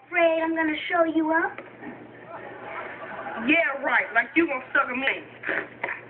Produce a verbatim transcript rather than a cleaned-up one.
afraid I'm gonna show you up? Yeah, right, like you gonna suck a man.